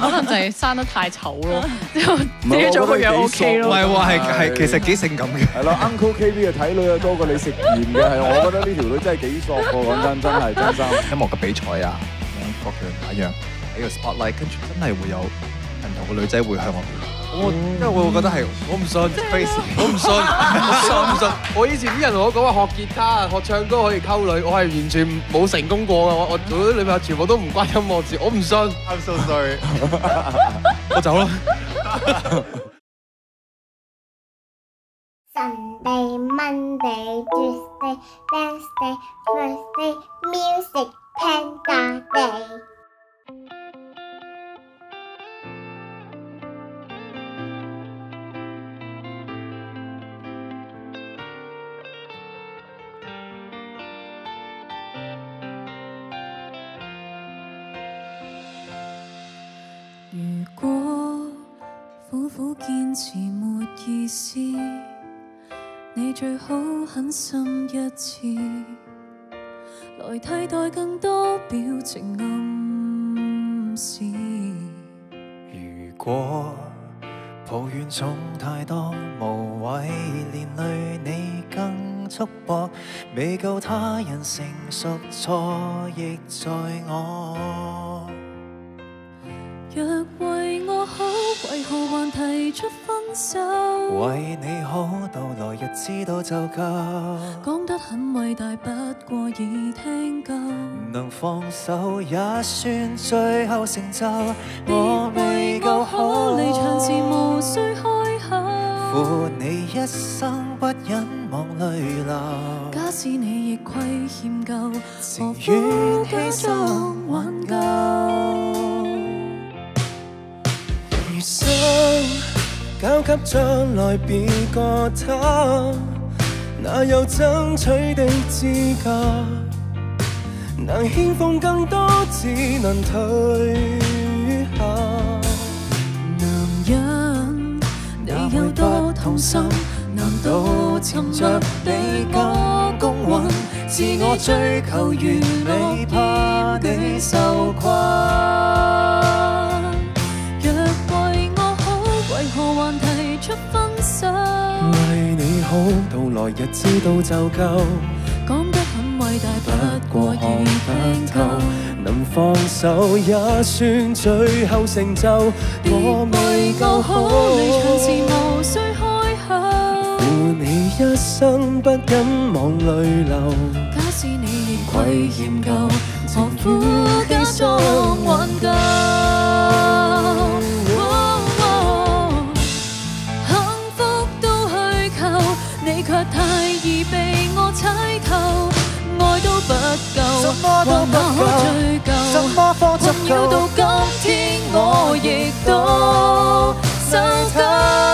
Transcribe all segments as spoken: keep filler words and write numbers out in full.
可能就係生得太醜咯，之後自己做個樣 OK 咯。 唔係喎，係係其實幾性感嘅。 係咯 ，Uncle K B 嘅睇女啊多過你食鹽嘅，係我覺得呢條女真係幾索喎，講真真係真心。 音樂嘅比賽啊，各樣那樣喺個 spotlight，跟住真係會有唔同嘅女仔會向我表。我因為我會覺得係我唔信 face， 我唔信，我唔信。我以前啲人同我講話學吉他、學唱歌可以溝女，我係完全冇成功過嘅。我我做啲女朋友全部都唔關音樂事，我唔信。 I'm so sorry 。我走啦。 Sunday, Monday, Tuesday, Wednesday, Thursday, Music Panda Day。 如果苦苦堅持沒意思，你最好狠心一次，來替代更多表情暗示。 如果抱怨總太多，無謂連累你更束縛，未夠他人成熟，錯亦在我。 若為我好，為何還提出分手？ 為你好，到來日知道就夠。 講得很偉大，不過已聽夠。 能放手也算最後成就。我未夠好， 離場時無需開口。 負你一生不忍望淚流。 假使你亦虧欠夠， 情願犧牲挽救。餘生交給將來別個他，哪有爭取的資格？能獻奉更多，只能退下。 男人，你有多痛心？難道沉着地過公允？自我追求完美，怕你受困。為何還提出分手？ 為你好，到來日知道就夠。 講得很偉大，不過已聽透。 能放手也算最後成就。我未夠好， 離場時無需開口。 負你一生不忍望淚流。 假使你亦虧欠夠，何苦假裝挽救？你卻太易被我踩透，愛都不夠，還哪可追究？困擾到今天，我亦都受夠。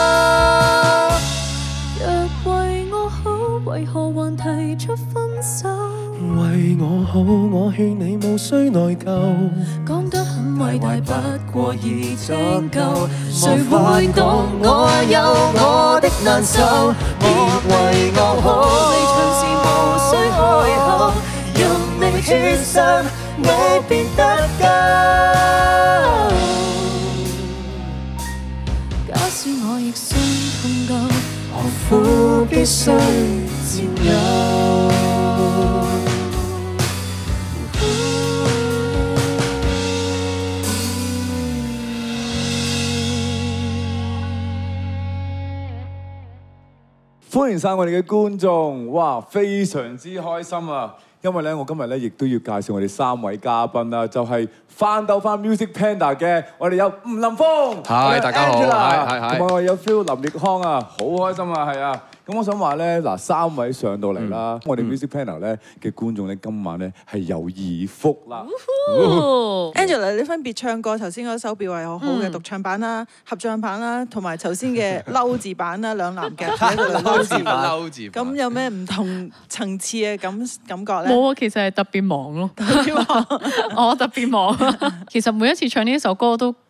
若為我好，為何還提出分手？ 為我好，我勸你無需內疚。 講得很偉大，不過已足夠。誰會懂我有我的難受？別為我好，離場時無需開口，任你犧牲，你便得救。假使我亦傷痛夠，何苦必須佔有？ 歡迎晒我哋嘅觀眾，哇，非常之開心啊！因為咧，我今日咧亦都要介紹我哋三位嘉賓啦，就係翻鬥翻 Music Panda 嘅，我哋有吳林峰， 係大家好，係係係， 同埋我有 Phil 林奕匡啊，好開心啊，係啊！咁我想話咧，嗱三位上到嚟啦，我哋 Music Panda 咧嘅觀眾咧，今晚咧係有耳福啦。 Angela， 你分別唱過頭先嗰首表係好好嘅獨唱版啦、合唱版啦，同埋頭先嘅嬲字版啦，兩男嘅嬲字版，嬲字版。咁有咩唔同層次嘅感感覺咧？ 冇啊，其實係特別忙咯。我特別忙。其實每一次唱呢一首歌都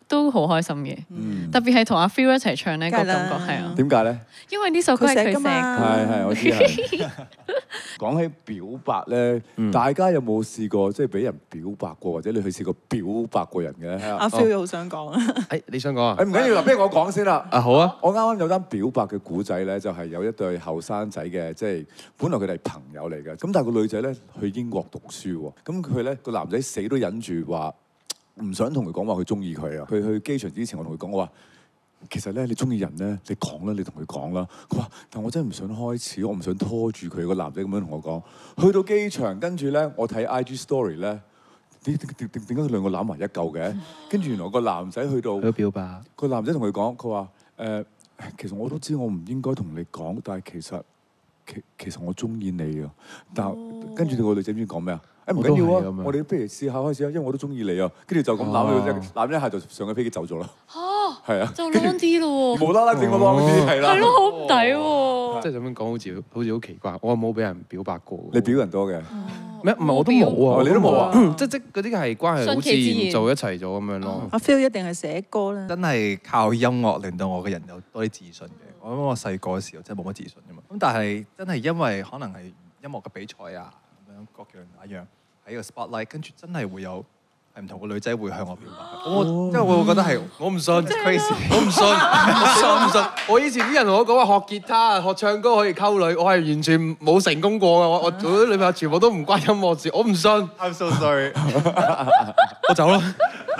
都好開心嘅，特別係同阿 Phil 一齊唱呢個感覺係啊。 點解咧？ 因為呢首歌係佢寫㗎嘛。 係係，我知係。講起表白咧，大家有冇試過即係俾人表白過，或者你去試過表白過人嘅？ 阿 Phil 好想講啊。 誒，你想講啊？ 誒唔緊要啦，不如我講先啦。 啊好啊。 我啱啱有單表白嘅古仔咧，就係有一對後生仔嘅，即係本來佢哋係朋友嚟嘅，咁但係個女仔咧去英國讀書喎，咁佢咧個男仔死都忍住話唔想同佢講話佢中意佢啊。佢去機場之前，我同佢講，我話其實咧你中意人咧，你講啦，你同佢講啦。佢話但我真係唔想開始，我唔想拖住佢。個男仔咁樣同我講。去到機場，跟住咧我睇 I G story 咧，點點點點點解佢兩個攬埋一嚿嘅？跟住原來個男仔去到去表白， 個男仔同佢講，佢話誒其實我都知我唔應該同你講，但係其實其其實我中意你啊。但跟住個女仔唔知講咩啊？誒唔緊要啊，我哋不如試下開始啊，因為我都中意你啊。跟住就咁攬咗一攬一下就上咗飛機走咗啦。嚇，係啊， 就 long 啲咯喎， 無啦啦整個 long 啲係啦， 係咯，好抵喎。 即係咁樣講，好似好似好奇怪。我冇俾人表白過。 你表人多嘅咩？唔係我都冇啊， 你都冇啊？ 即即嗰啲係關係好自然做一齊咗咁樣咯。 阿 Phil 一定係寫歌啦。 真係靠音樂令到我嘅人有多啲自信嘅。我諗我細個嘅時候真係冇乜自信㗎嘛。咁但係真係因為可能係音樂嘅比賽啊咁樣各樣那樣喺個 spotlight， 跟住真係會有係唔同嘅女仔會向我表白。我因為我會覺得係我唔信 crazy， 我唔信，我信唔信？我以前啲人同我講話學吉他、學唱歌可以溝女，我係完全冇成功過嘅。我我做啲女朋友全部都唔關音樂事，我唔信。 I'm so sorry， 我走啦。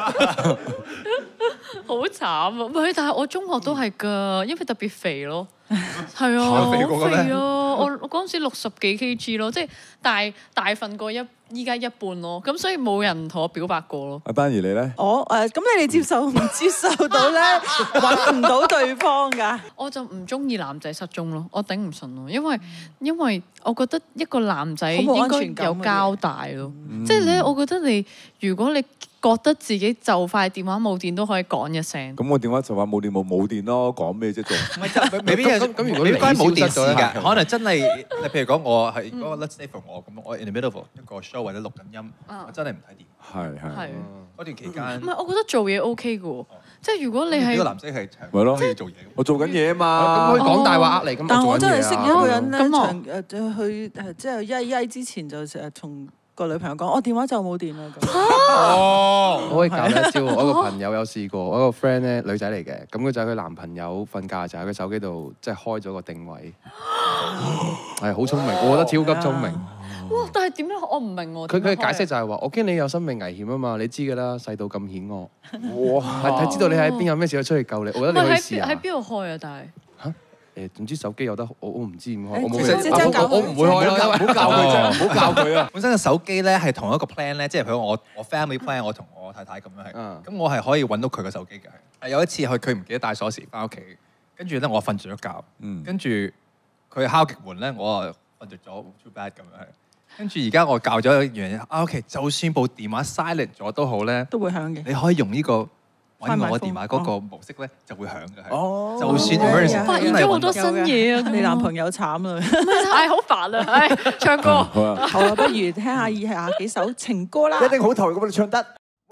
好慘啊！唔係，但係我中學都係㗎，因為特別肥咯。係啊，好肥啊！我我嗰陣時六十幾 kg 咯，即係大大份過一依家一半咯。咁所以冇人同我表白過咯。 阿丹兒你咧？ 我誒咁你哋接受唔接受到咧？揾唔到對方㗎？ 我就唔中意男仔失蹤咯，我頂唔順咯，因為因為我覺得一個男仔應該有交代咯。即係咧，我覺得你如果你覺得自己就快電話冇電都可以講一聲。 咁我電話就話冇電冇冇電咯，講咩啫仲？ 唔係就未必係咁。如果你關冇電視㗎，可能真係你譬如講我係嗰個 Let's say for 我咁，我 in the middle of 一個 show 或者錄緊音，我真係唔睇電話。 係係。 嗰段期間。 唔係，我覺得做嘢 OK 嘅喎，即係如果你係。呢個男仔係咪咯？ 可以做嘢。 我做緊嘢啊嘛。 咁可以講大話呃你咁。 但我真係識一個人咧， 咁長誒去誒即係曳曳之前就成日同個女朋友講，我電話就冇電啦咁。 哦，我可以教你一招。我一個朋友有試過，我一個 friend 咧女仔嚟嘅，咁佢就係佢男朋友瞓覺就喺佢手機度即係開咗個定位，係好聰明，我覺得超級聰明。 哇！但係點樣？我唔明喎。 佢佢嘅解釋就係話：我驚你有生命危險啊嘛，你知㗎啦，細到咁險惡。 哇！ 係睇知道你喺邊有咩事，我出去救你。我覺得你可以試下。 喺邊度開啊？但係嚇誒，總之手機有得，我我唔知點開。我冇我我唔會開啦， 唔好教佢啫，唔好教佢啊！ 本身個手機咧係同一個 plan 咧，即係譬如我我 family plan，我同我太太咁樣係。咁我係可以揾到佢個手機嘅。係有一次佢佢唔記得帶鎖匙翻屋企，跟住咧我瞓住咗覺，跟住佢敲極門咧，我啊瞓着咗 too bad 咁樣係。跟住而家我教咗一樣嘢，啊 OK， 就算部電話 silent 咗都好咧， 都會響嘅。 你可以用呢個揾我電話嗰個模式咧，就會響嘅。 哦， 就算 emergency 發現咗好多新嘢啊！ 你男朋友慘啦， 唉，好煩啊！唉，唱歌好啊， 好啊，不如聽下以下幾首情歌啦。 一定好投入咁你唱得。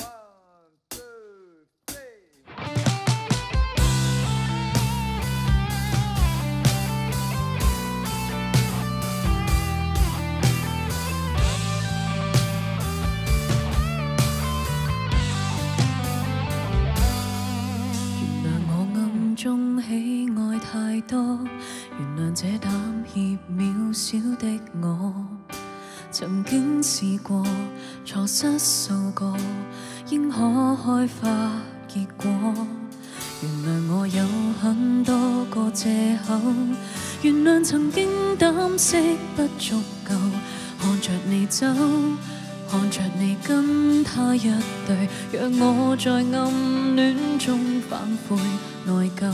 中喜愛太多，原諒這膽怯渺小的我。曾經試過，錯失數個應可開花結果。原諒我有很多個藉口，原諒曾經膽識不足夠，看着你走。看着你跟他一對，讓我在暗戀中反悔內疚。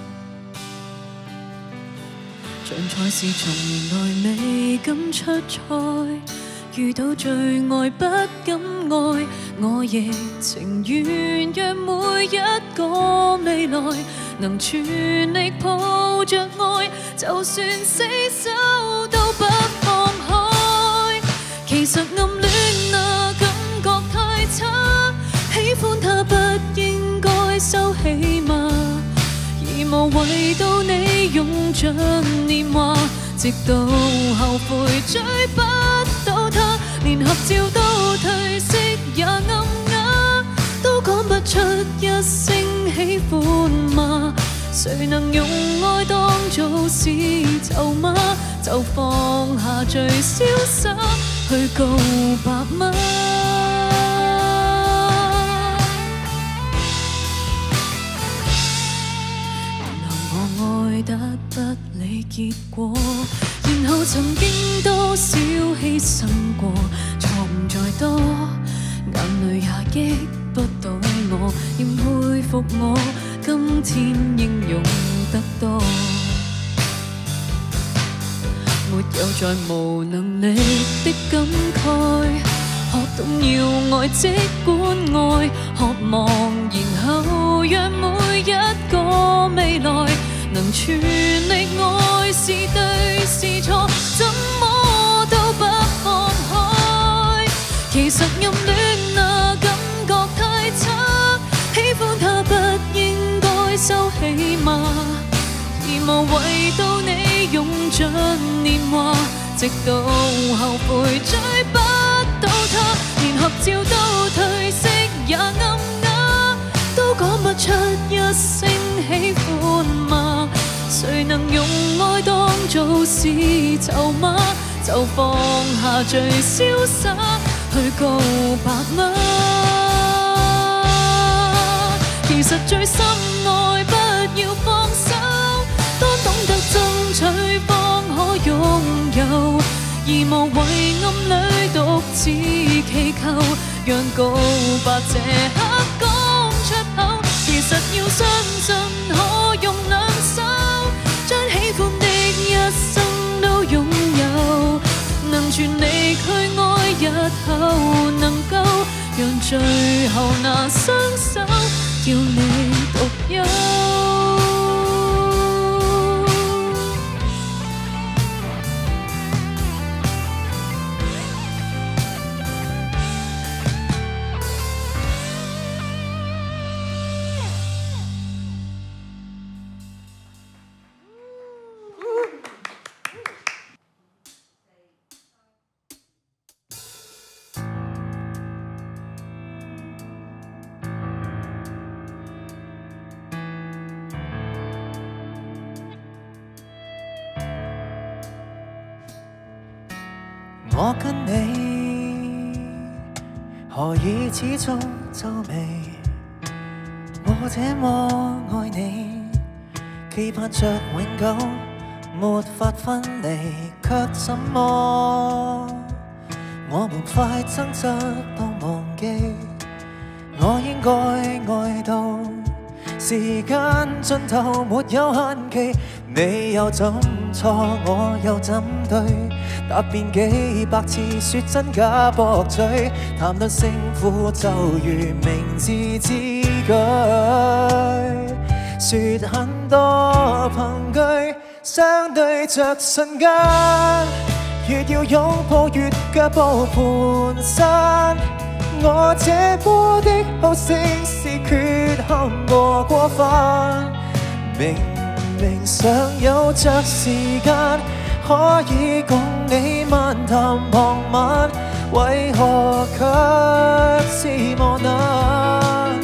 像賽事從來未敢出賽，遇到最愛不敢愛，我亦情願讓每一個未來能全力抱着愛，就算死守都不放開。其實暗戀啊，感覺太差，喜歡他不應該收起嗎？而無謂到你用盡年華，直到後悔追不到他，連合照都褪色也暗啞，都講不出一聲喜歡嗎？誰能用愛當做是籌碼，就放下最瀟灑去告白嗎？愛得不理結果，然後曾經多少犧牲過，錯誤再多，眼淚也擊不到我，仍佩服我今天英勇得多。沒有再無能力的感慨，學懂要愛即管愛，渴望然後讓每一個未來能全力愛，是對是錯，怎麼都不看開。其實暗戀那感覺太差，喜歡他不應該收起嗎？而無謂到你用盡年華，直到後悔追不到他，連合照都褪色也暗啞，都講不出一聲喜歡嗎？誰能用愛當做是籌碼，就放下最瀟灑去告白嗎？其實最深愛不要放手，當懂得爭取方可擁有，而無謂暗裏獨自祈求，讓告白這刻講出口。其實要相信可用兩手，將喜歡的一生都擁有，能全力去愛，日後能夠讓最後那雙手要你獨有。 我跟你何以始終皺眉？我這麼愛你，期盼着永久沒法分離，卻怎麼我們快爭執到忘記？我應該愛到時間盡頭沒有限期，你又怎錯我又怎對？答辯幾百次，說真假駁嘴，談論勝負就如明智之舉，說很多憑據，相對着瞬間，越要擁抱越腳步蹣跚。我這波的好勝是缺陷和過分，明明尚有着時間，可以共你漫談傍晚，為何卻是磨難？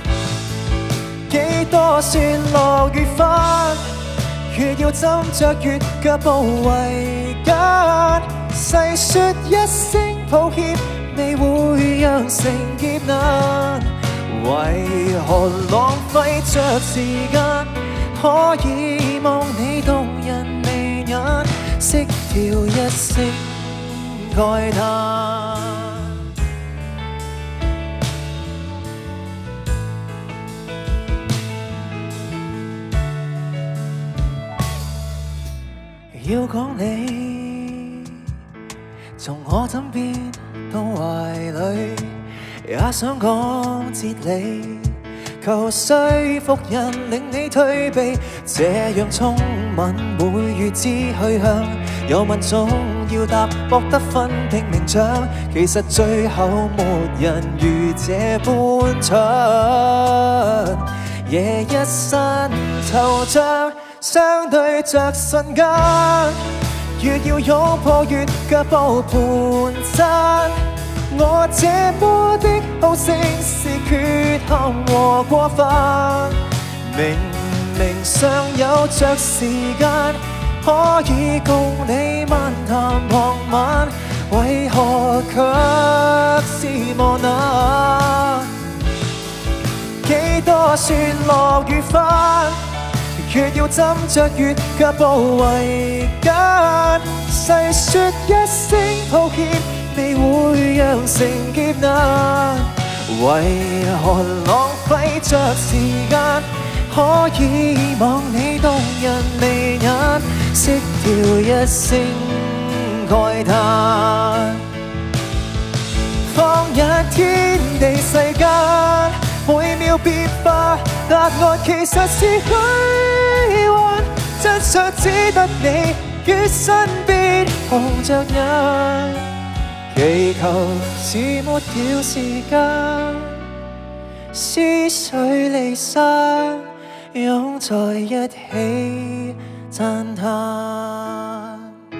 幾多算落越翻，越要斟酌越腳步維艱，細說一聲抱歉，未會釀成劫難。為何浪費着時間，可以望你動人眉眼，識調一聲慨嘆。要講你，從我枕邊到懷裡，也想講哲理，求說服人令你退避，這樣聰敏每月之去向，有問總要答，博得分拼名獎，其實最後沒人如這般蠢。 夜一伸頭像相對着瞬間，越要擁抱越腳步盤纏。我這般的好勝是缺陷和過分，明明尚有着時間，可以共你漫談傍晚，為何卻是磨難？幾多雪落雨翻，越要斟酌越腳步維艱，細說一聲抱歉，未會釀成劫難，為何浪費着時間？可以望你動人眉眼，釋掉一聲慨嘆。放眼天地世間，每秒變化，答案其實是虛幻，真相只得你於身邊紅着眼，祈求是沒了時間，思緒離散，擁在一起讚嘆。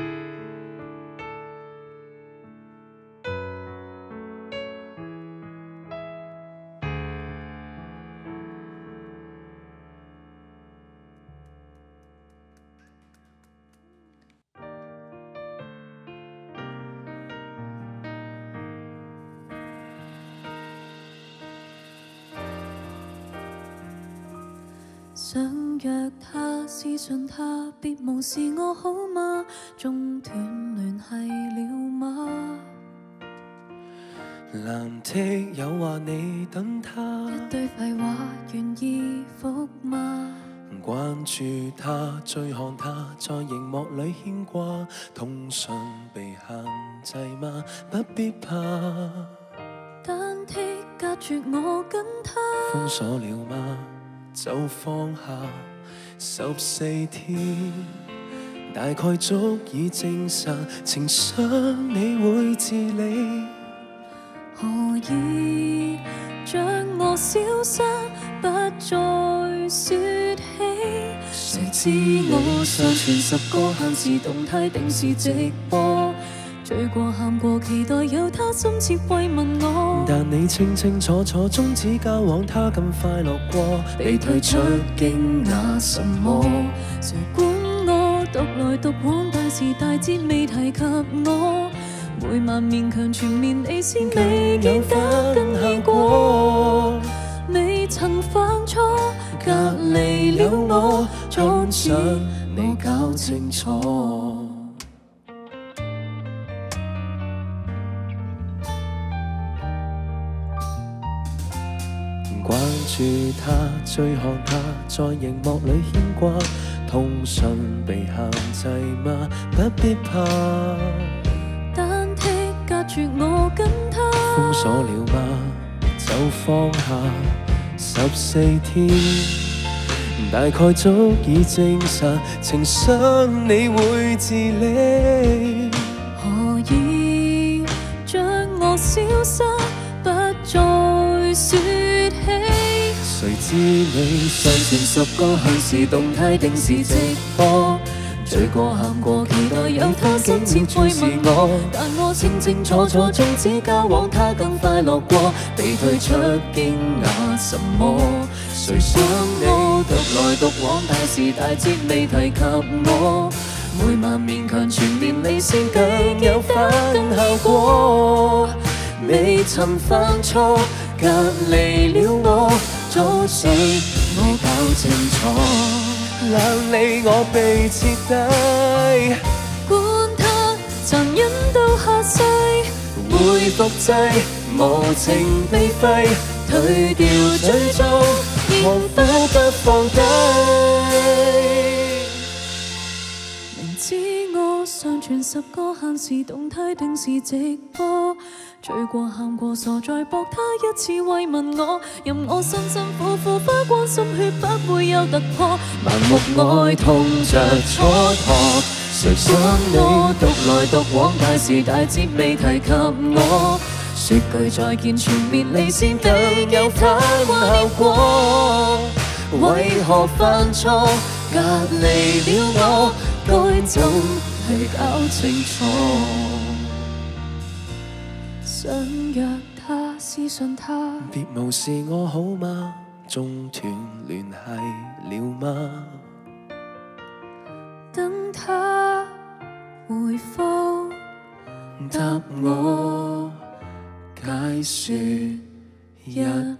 想約他，私信他，別無視我好嗎？中斷聯繫了嗎？ 藍剔有話你等他， 一堆廢話願意覆嗎？ 關注他，追看他，在熒幕裏牽掛，通訊被限制嗎？不必怕， 單剔隔絕我跟他， 封鎖了嗎？就放下十四天，大概足以證實情傷你會自理。 何以將我消失，不再説起？誰知我上傳十個限時動態，定時直播。醉過喊過，期待有他深切慰問我。 但你清清楚楚終止交往，他更快樂過。 被退出驚訝什麼？誰管我獨來獨往，大時大節未提及我。每晚勉強全面離線，未見得更效果。未曾犯錯，隔離了我，總之未搞清楚。 關注他，追看他，在熒幕裏牽掛，通訊被限制嗎？不必怕， 單剔隔絕我跟他， 封鎖了嗎？就放下十四天，大概足以證實情傷你會自理。 何以將我消失，不再説起？ 誰知你上傳十個限時動態，定時直播。醉過喊過，期待有他深切慰問我。 但我清清楚楚終止交往，他更快樂過。 被退出驚訝什麼？誰想你獨來獨往，大時大節未提及我。每晚勉強全面離線，更有反效果。未曾犯錯，隔離了我，早死我搞清楚。冷你我被徹底， 管他殘忍到下世， 會複製無情被廢，退掉最終，何否不放低？ 明知我上傳十個限時動態，定時直播。醉過喊過，傻在搏他一次慰問我，任我辛辛苦苦花光心血，不會有突破。 盲目愛痛着蹉跎，誰想你獨來獨往，大時大節未提及我。說句再見，全面離線，更有反效果。 為何犯錯？隔離了我，該怎去搞清楚？ 想約他，私信他， 別無視我好嗎？中斷聯繫了嗎？ 等他回覆， 答我解説一下。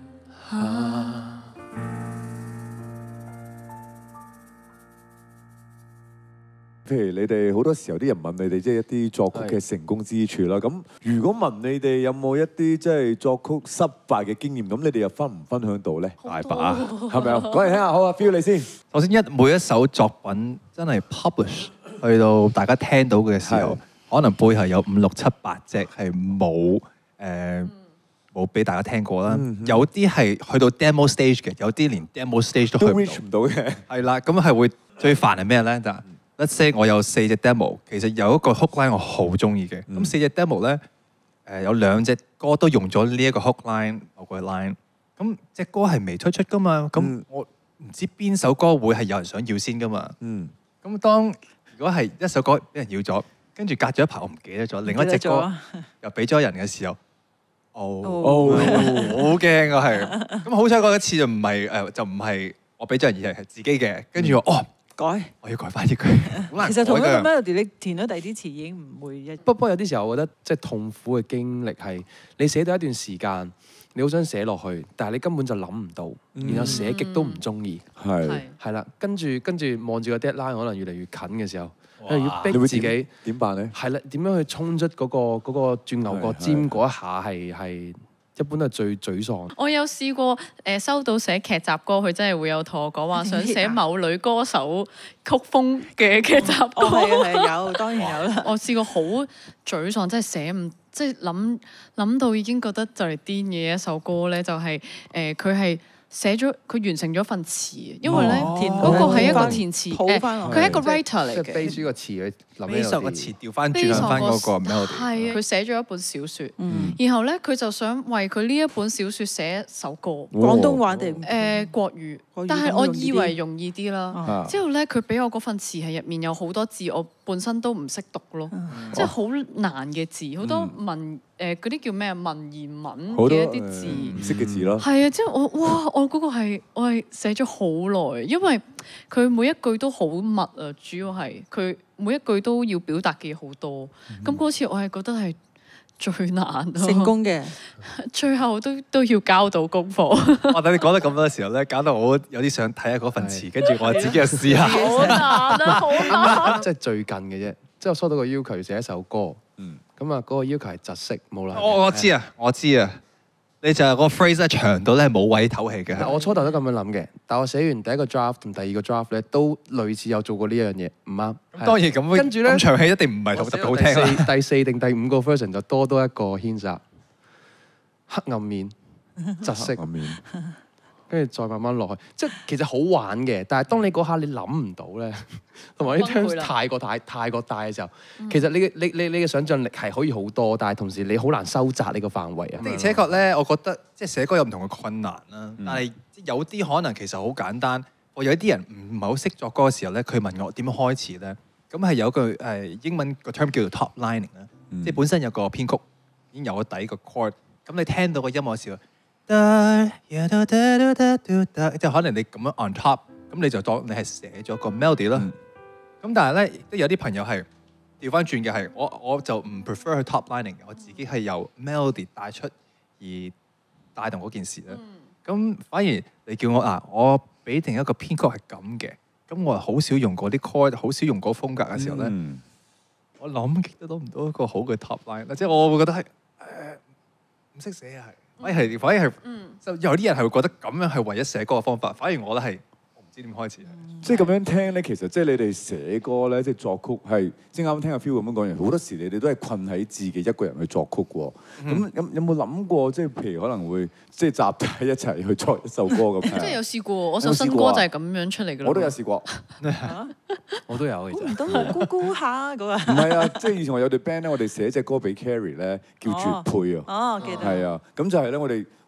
譬如你哋好多時候啲人問你哋即係一啲作曲嘅成功之處啦，咁如果問你哋有冇一啲即係作曲失敗嘅經驗，咁你哋又分唔分享到咧？大把，係咪啊？講嚟聽下，好啊 ，feel 你先。 首先一每一首作品真係 publish 去到大家聽到嘅時候，可能背後有五六七八隻係冇誒冇俾大家聽過啦。有啲係去到 demo stage 嘅，有啲連 demo stage 都去唔到。 唔到嘅。 係啦，咁係會最煩係咩咧？就Let's say 我有四隻 demo， 其實有一個 hook line 我好中意嘅。咁、嗯、四隻 demo 咧，誒有兩隻歌都用咗呢一個 hook line 某個 line。咁隻歌係未推出噶嘛？咁、嗯、我唔知邊首歌會係有人想要先噶嘛？咁、嗯、當如果係一首歌俾人要咗，跟住隔咗一排我唔記得咗，另一隻歌又俾咗人嘅時候，哦，哦好驚啊！係咁好彩嗰一次就唔係誒，就唔係我俾咗人，而係係自己嘅。跟住我哦。改，我要改翻呢句。 其實同一個 melody 你填咗第二啲詞已經唔會一。 不過有啲時候，我覺得即係痛苦嘅經歷係你寫到一段時間，你好想寫落去，但係你根本就諗唔到，嗯、然後寫極都唔中意。係係啦，跟住跟住望住個 deadline 可能越嚟越近嘅時候，要逼自己點辦咧？ 係啦，點樣去衝出嗰、嗰個嗰、嗰個轉牛角尖嗰一下係係。一般都係最沮喪。 我有試過誒、呃、收到寫劇集歌，佢真係會有同我講話想寫某女歌手曲風嘅劇集歌。 係係、哦、有，當然有啦。 我試過好沮喪，真係寫唔即係諗諗到已經覺得就嚟癲嘅一首歌咧，就係誒佢係。寫咗佢完成咗份詞，因為咧嗰個係一個填詞，誒佢係一個 writer 嚟嘅。 即係 base 個詞去諗 base 個詞調翻轉翻嗰個 melody。 係啊，佢寫咗一本小説，然後咧佢就想為佢呢一本小説寫一首歌， 廣東話定誒國語，但係我以為容易啲啦。之後咧佢俾我嗰份詞係入面有好多字，我本身都唔識讀咯，即係好難嘅字，好多文。誒嗰啲叫咩文言文嘅一啲字， 唔識嘅字咯。 係啊，即係我哇！我嗰個係我係寫咗好耐，因為佢每一句都好密啊，主要係佢每一句都要表達嘅嘢好多。咁嗰、嗯、次我係覺得係最難成功嘅， 最後都都要交到功課。 哇！等你講得咁多嘅時候咧，搞到我有啲想睇下嗰份詞，跟住我自己又試下。 好難啊！好難。 即係最近嘅啫，即係我收到個要求寫一首歌。嗯。咁啊，嗰個要求係窒息，冇啦。 我我知啊，我知啊。你就係個 phrase 咧長到咧冇位唞氣嘅。 我初頭都咁樣諗嘅，但我寫完第一個 draft 同第二個 draft 咧，都類似有做過呢樣嘢，唔啱。 當然咁，跟住咧咁長氣一定唔係特別好聽啦。 第四定第五個 version 就多多一個牽涉，黑暗面、窒息面。跟住再慢慢落去，即係其實好玩嘅。但係當你嗰下你諗唔到咧，同埋啲 terms 太過大、太過大嘅時候，嗯、其實你嘅你你你嘅想像力係可以好多，但係同時你好難收窄你個範圍啊。 的而且確咧，我覺得即係寫歌有唔同嘅困難啦。嗯、但係有啲可能其實好簡單。我有啲人唔唔係好識作歌嘅時候咧，佢問我點樣開始咧？咁係有句誒英文個 term 叫做 top lining 啦、嗯，即係本身有個編曲已經有個底個 chord。咁你聽到個音樂嘅時候，即係可能你咁樣 on top，咁你就當你係寫咗個 melody 啦。咁、嗯、但係咧，都有啲朋友係調翻轉嘅，係我我就唔 prefer 去 top lining 嘅，我自己係由 melody 帶出而帶動嗰件事啦。咁、嗯、反而你叫我啊，我俾定一個編曲係咁嘅，咁我係好少用嗰啲 chord， 好少用嗰風格嘅時候咧，嗯、我諗極都諗唔到一個好嘅 top line，即係我會覺得係誒唔識寫啊係。反而係，反而係，就有啲人係會覺得咁樣係唯一寫歌嘅方法。反而我覺得係，我唔知點開始。 即係咁樣聽咧，其實即係你哋寫歌咧，即係作曲係，即係啱啱聽阿 Phil 咁樣講完，好多時你哋都係困喺自己一個人去作曲喎。咁有有冇諗過，即係譬如可能會即係集體一齊去作一首歌咁？ 即係有試過，我首新歌就係咁樣出嚟嘅。 我都有試過， 我都有。其實唔得，估估下嗰個。 唔係啊，即係以前我有隊 band 咧，我哋寫隻歌俾 Carrie 咧，叫絕配啊。 哦，記得。 係啊，咁就係咧，我哋。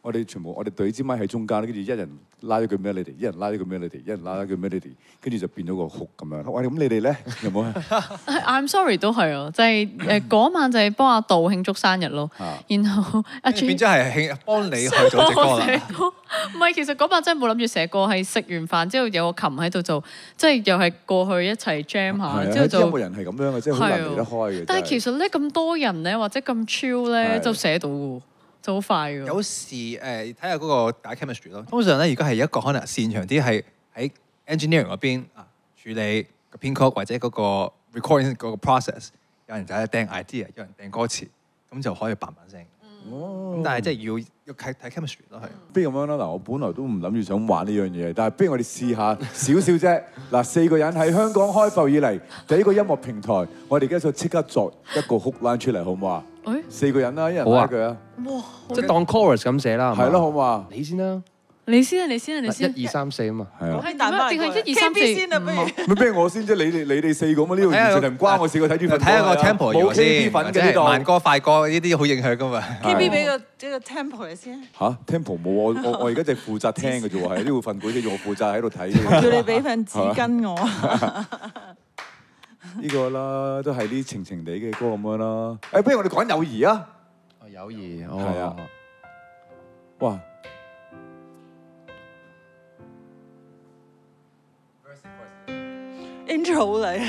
我哋全部我哋對支咪喺中間，跟住一人拉咗句 melody， 一人拉咗句 melody， 一人拉咗句 melody， 跟住就變咗個 hook 咁樣。喂，咁你哋咧有冇啊 ？I'm sorry 都係啊，就係誒嗰晚就係幫阿杜慶祝生日咯，然後阿 G 變咗係慶幫你去做隻歌啦。 唔係，其實嗰晚真係冇諗住寫歌，係食完飯之後有個琴喺度就即係又係過去一齊 jam 下，之後就音樂人係咁樣嘅，即係好難離得開嘅。 但係其實咧咁多人咧或者咁 chill 咧就寫到喎。就好快㗎。 有時誒睇下嗰個大家 chemistry 咯。通常咧，如果係一個可能擅長啲係喺 engineering 嗰邊啊處理個編曲或者嗰個 recording 嗰個 process， 有人就係掟 idea， 有人掟歌詞，咁就可以嘭嘭聲。哦。咁但係即係要要睇睇 chemistry 咯，係。不如咁樣啦，嗱，我本來都唔諗住想玩呢樣嘢，但係不如我哋試下少少啫。嗱，四個人喺香港開埠以嚟第一個音樂平台，我哋而家就即刻作一個 hook line 出嚟，好唔好啊？四個人啦，一人拉一句啊！ 哇， 即係當 chorus 咁寫啦， 係咯，好嘛？ 你先啦， 你先啊，你先啊，你先。 一二三四啊嘛，係啊。 係點啊？定係一二三四先啊？不如咪不如我先啫，你哋你哋四個嘛？呢度完全係唔關我事，我睇住份。 睇下個 tempo 冇 K B 粉嘅呢度， 慢歌快歌呢啲好影響噶嘛。 K B 俾個俾個 tempo 嚟先。 嚇 tempo 冇我我我而家就係負責聽嘅啫喎，係呢度份稿啫，我負責喺度睇。 叫你俾份紙巾我。 呢個啦，都係啲情情地嘅歌咁樣啦。誒，不如我哋講友誼啊！ 哦，友誼， 係啊。哇！ intro 嚟。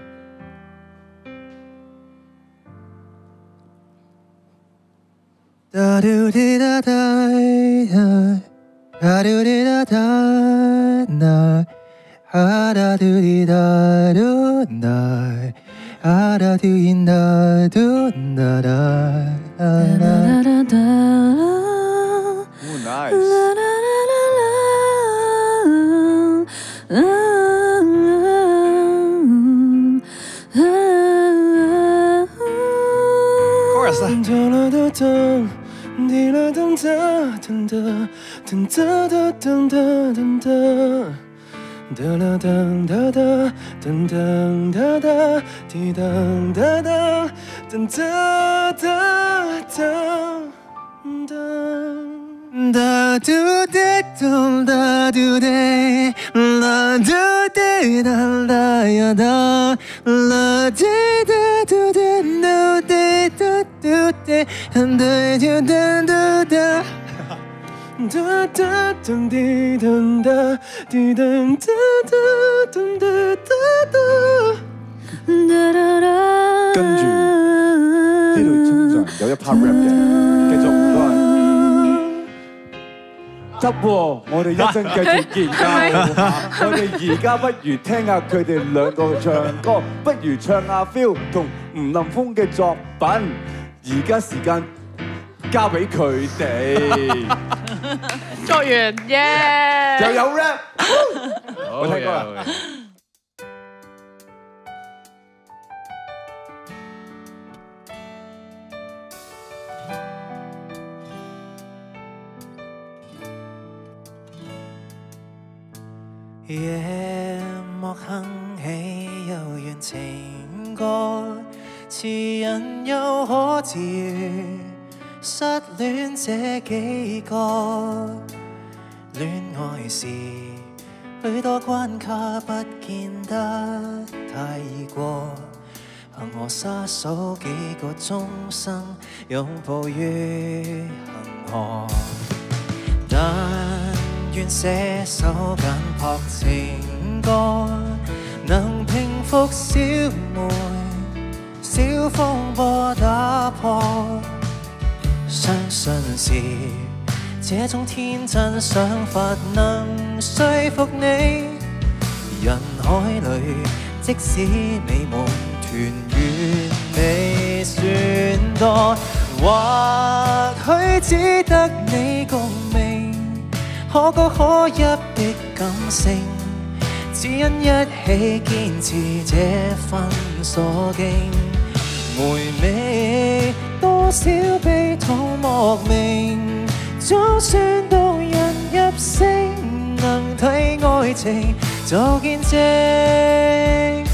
Da do di da da da do di da da da da do di da do da da do in da do da da da da da. Oh, nice. Chorus 啦。 滴啦噔哒噔哒噔哒哒噔哒噔哒，哒啦噔哒哒噔噔哒哒滴噔哒哒噔哒哒噔哒。Da do de do da do de la do de da da ya da la de da do de no de da do de and da do da do da da da dum di dum da di dum da da dum da da da da da da。 跟住呢度通常有一 part rap 嘅，繼續唔該。 得喎，我哋一陣繼續研究。我哋而家不如聽下佢哋兩個唱歌，不如唱下 Phil 同吳林峰嘅作品。而家時間交俾佢哋。 作完耶！ 又有 rap， 我聽過啦。 夜幕哼起幽怨情歌，詞人又可治癒失戀這幾個。戀愛時許多關卡不見得太易過，憑我沙數幾個終生擁抱於恆河。但 願寫首簡樸情歌，能平復小梅小風波打破。相信是這種天真想法能說服你。人海裏，即使美夢團圓未算多，或許只得你共鳴。 可歌可泣的感性，只因一起堅持這份鎖徑。回味多少悲痛莫名，總算動人入聲，能替愛情做見證。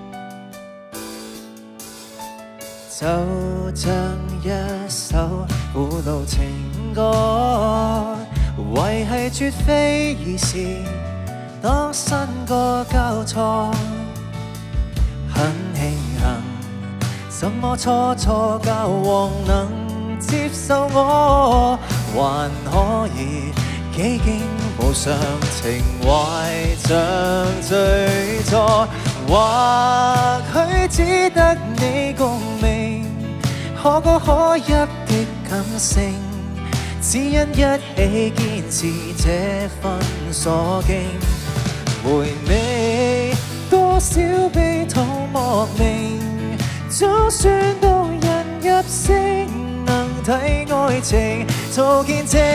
就像一首苦惱情歌，維繫絕非易事，當新歌交錯，很慶幸，什麼初初交往能接受我，還可以幾經補償，情懷像最初，或許只得你共鳴，可歌可泣的感性，只因一起堅持這份鎖徑，回味多少悲痛莫名，就算動人入聲，能替愛情做見證。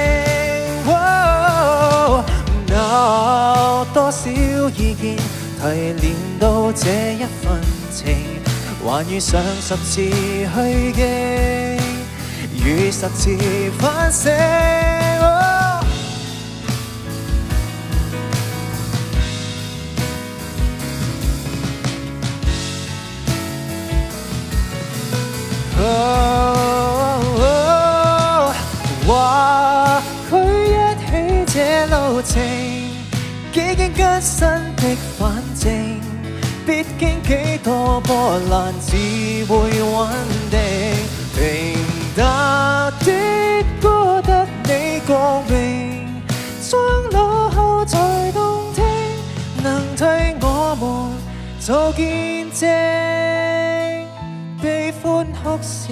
哦，那多少意見提煉到這一份情，還遇上十次虛驚，與十次反省。或許一起這路程，幾經艱辛的反正，必經幾多波瀾，只會穩定。平淡的歌得你共鳴，將老後再動聽，能替我們做見證，悲歡哭笑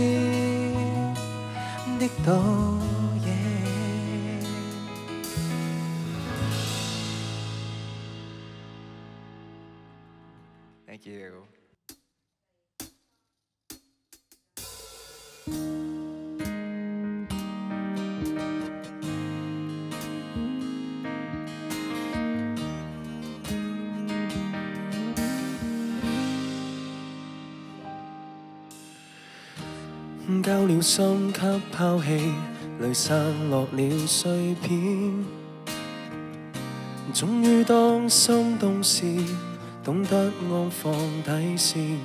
的倒影。Thank you。 交了心給拋棄，淚散落了碎片。終於當心動時，懂得安放底線。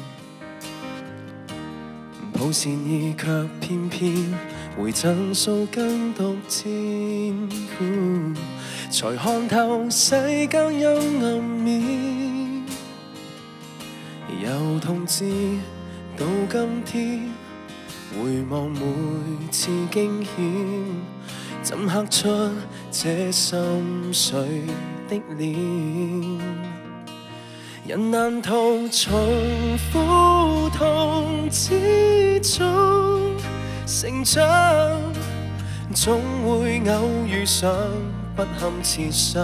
抱善意卻偏偏回贈數根毒箭，呃，才看透世間陰暗面。由同志到今天，回望每次驚險，怎刻出這心碎的臉？人難逃從苦痛之中成長，總會偶遇上不堪設想。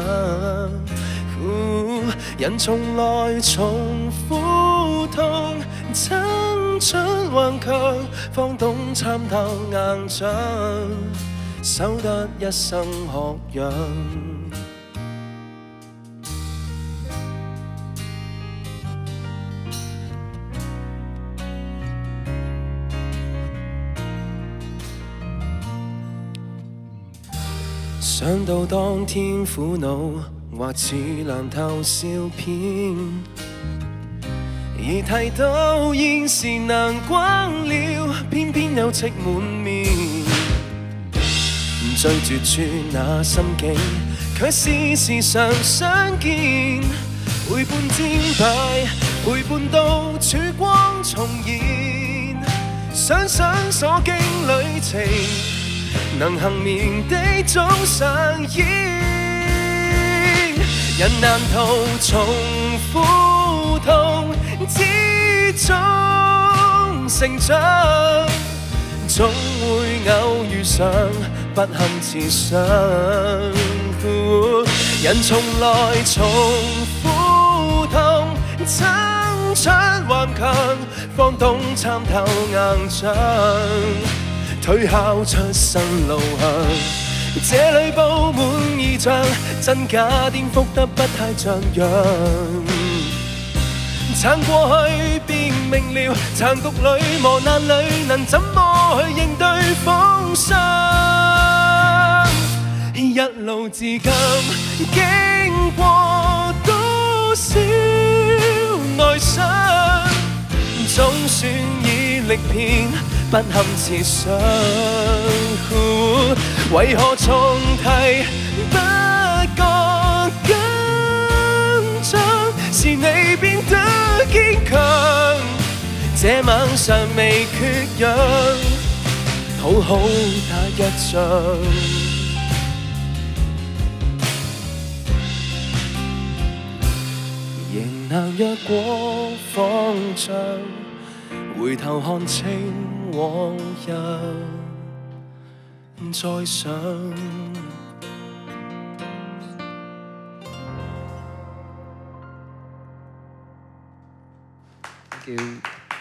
呃、人從來從苦痛爭出頑強，方懂參透硬仗，守得一生學養。想到當天苦惱，或似爛透笑片，而提到現時難關了，偏偏有戚滿面。最絕處那心境，卻是時常相見。陪伴戰敗，陪伴到曙光重現。想想所經旅程，能幸免的總上演。人難逃從苦痛之中成長，總會偶遇上不堪設想。人從來從苦痛爭出頑強，方懂參透硬仗，推敲出新路向。這裏佈滿異象，真假顛覆得不太像樣。撐過去便明了，殘局裏磨難裏，能怎麼去應對風霜？一路至今，經過多少哀傷，總算已歷遍。 不堪設想，為何重提不覺緊張？是你變得堅強，這晚上未缺氧，好好打一仗。仍能若果方丈，回頭看清往日，再想。 Thank you。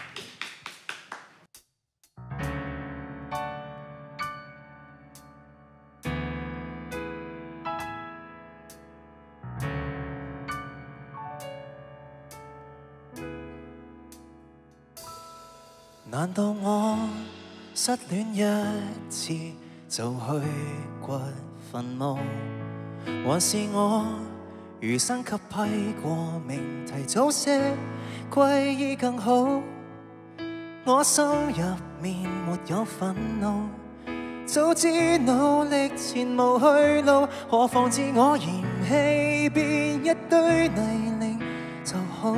難道我失戀一次就去掘墳墓，還是我餘生給批過命，提早些歸依更好？我心入面沒有憤怒，早知努力前無去路，何妨自我嫌棄變一堆泥濘就好。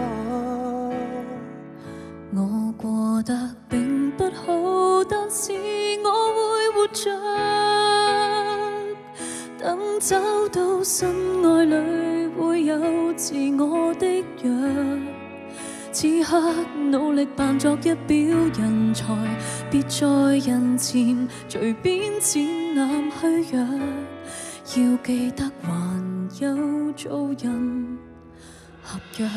我過得並不好，但是我會活着，等找到新愛侶會有自我的約。此刻努力扮作一表人才，別在人前隨便展覽虛弱，要記得還有做人合約。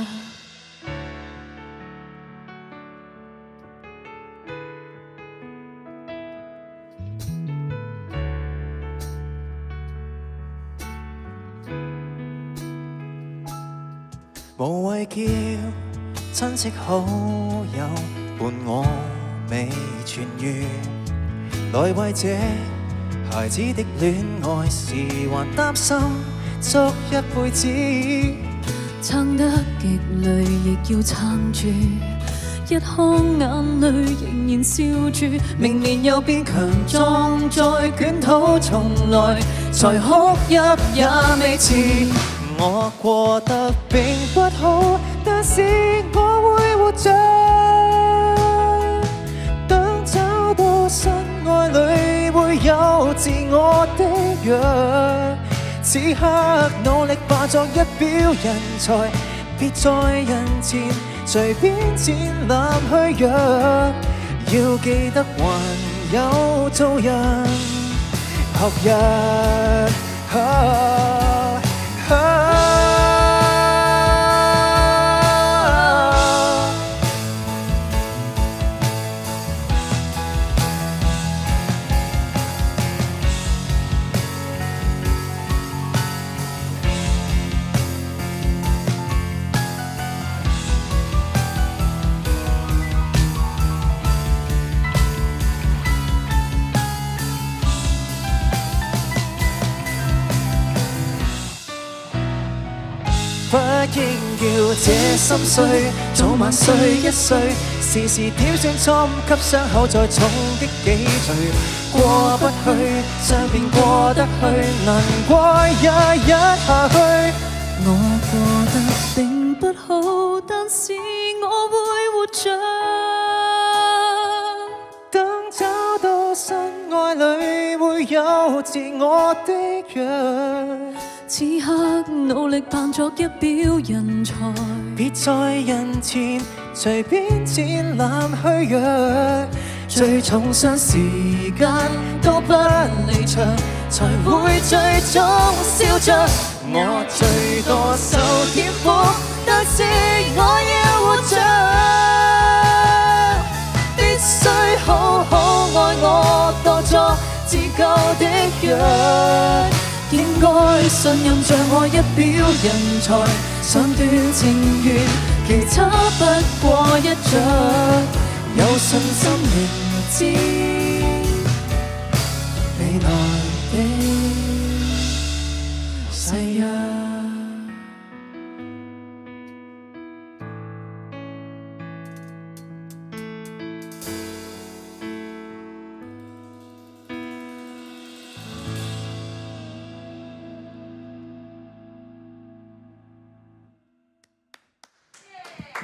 無謂叫親戚好友伴我未痊癒，來為這孩子的戀愛時還擔心足一輩子， 撐得極累亦要撐住，一腔眼淚仍然笑住， 明年又變強壯，再捲土重來，才哭泣也未遲。我過得並不好，但是我會活着，等找到新愛侶會有自我的約。此刻努力化作一表人才，別在人前隨便展覽虛弱，要記得還有做人合約。啊啊不應要這心碎，早晚睡一睡，時時挑選錯誤，給傷口再重的幾錘。過不去，相便過得去，難過也一下去。 我過得並不好，但是我會活着， 等找到新愛侶會有自我的約。 此刻努力扮作一表人才， 別在人前隨便展覽虛弱，最重傷時間都不離場，才會最終笑着。我最多受點苦，但是我要活着，必須好好愛我，當作自救的約。應該信任像我一表人才，上段情緣其差不過一着，有信心明知未來的誓約。